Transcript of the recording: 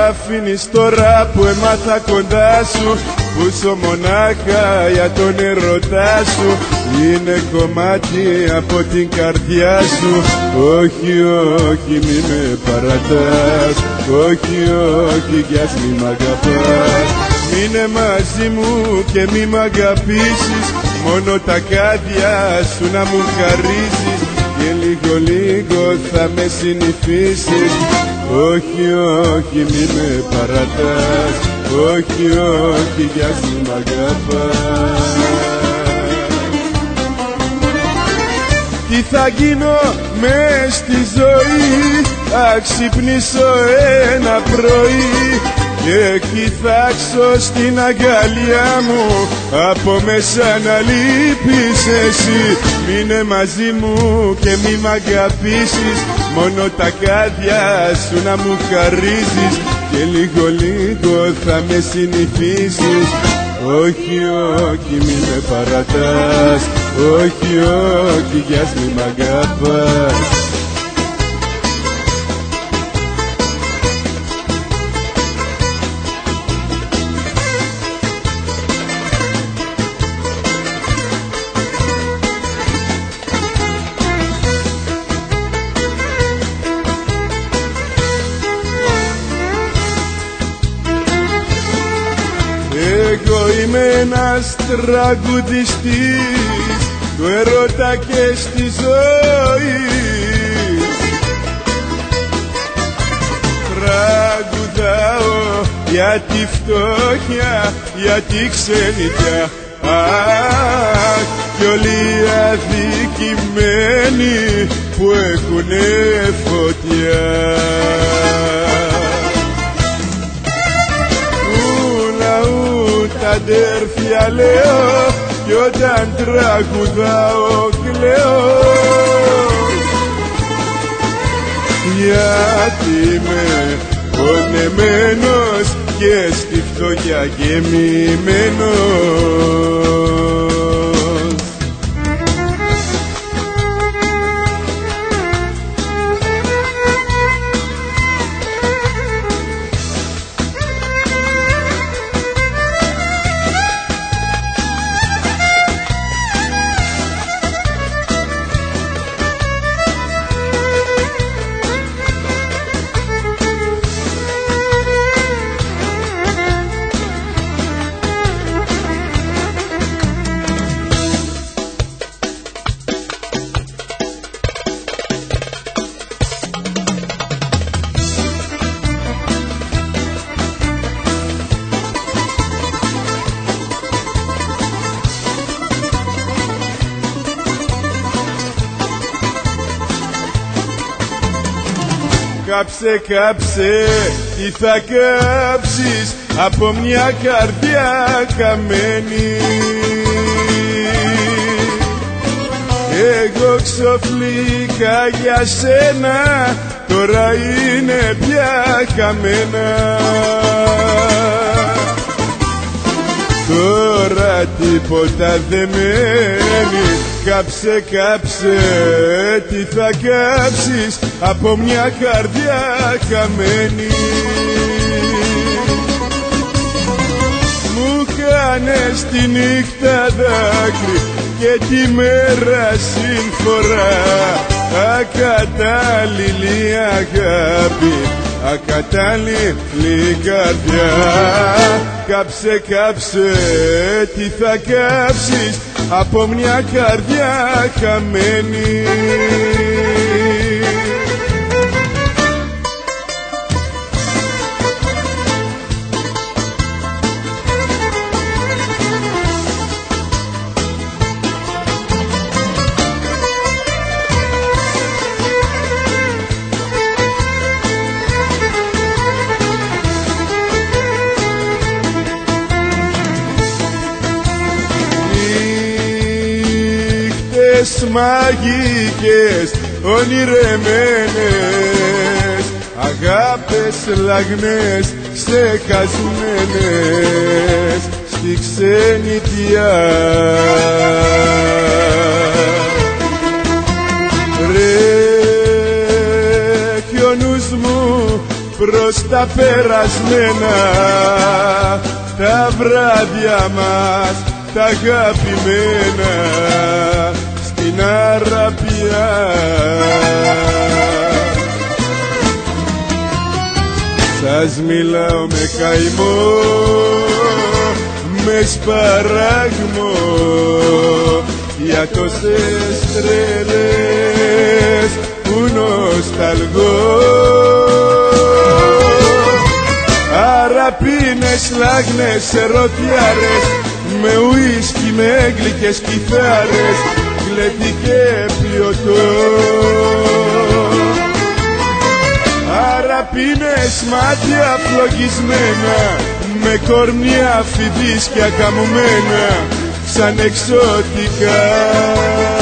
αφήνεις τώρα που έμαθα κοντά σου, που ζω μονάχα για τον ερωτά σου. Είναι κομμάτι από την καρδιά σου. Όχι, όχι, μη με παρατάς. Όχι, όχι, κι ας μη μ' αγαπάς. Μείνε μαζί μου και μη μ' αγαπήσεις, μόνο τα κάδια σου να μου χαρίσεις, και λίγο λίγο θα με συνηθίσεις. Όχι, όχι, μη με παρατάς. Όχι, όχι, κι ας μη μ' αγαπάς. Τι θα γίνω μες στη ζωή, θα ξυπνήσω ένα πρωί και κοιτάξω στην αγκαλιά μου, από μέσα να λείπεις εσύ. Μείνε μαζί μου και μη μ' αγαπήσεις, μόνο τα κάδια σου να μου χαρίζεις, και λίγο λίγο θα με συνηθίσεις. Όχι, όχι, μη με παρατάς. Όχι, όχι, κι ας μη μ' αγαπάς. Εγώ είμαι ένας τραγουδιστής του ερώτα και στη ζωή. Τραγουδάω για τη φτώχεια, για τη ξενιτιά. Αχ, κι όλοι οι αδικημένοι που έχουνε φωτιά. Τα αδέρφια λέω, κι όταν τραγουδάω κλαίω, γιατί είμαι πονεμένος και στη φτώχεια γεμημένος. Κάψε, κάψε, τι θα κάψεις από μια καρδιά καμένη. Εγώ ξοφλήκα για σένα, τώρα είναι πια καμένα. Τώρα τίποτα δεν μένει. Κάψε, κάψε, τι θα κάψεις από μια καρδιά καμένη. Μου κάνες τη νύχτα δάκρυ και τη μέρα συμφορά. Ακατάλληλη αγάπη, ακατάλληλη καρδιά. Κάψε, κάψε, τι θα κάψεις από μια καρδιά χαμένη. Μαγικές, ονειρεμένες, αγάπες λαγνές, στεκασμένες στη ξενιτιά. Βρέχει ο νους μου προς τα τα περασμένα, τα βράδια μας τα αγαπημένα στην Αραπιά. Σας μιλάω με καημό, με σπαράγμο, για τόσες τρέλες που νοσταλγώ. Αραπίνες, λάγνες, ερωτιάρες, με ουίσκι, με γλυκές κιθάρες, γλέτι και πιωτό. Αραπίνες, μάτια φλογισμένα, με κορμιά φιδίσκια καμωμένα, σαν εξωτικά.